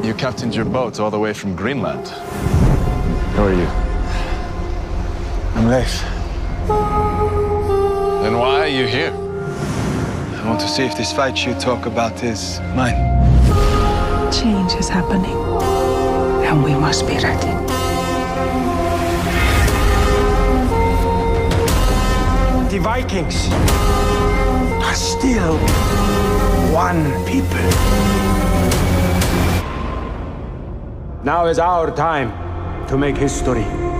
You captained your boat all the way from Greenland. Who are you? I'm Leif. Then why are you here? I want to see if this fight you talk about is mine. Change is happening, and we must be ready. The Vikings are still one people. Now is our time to make history.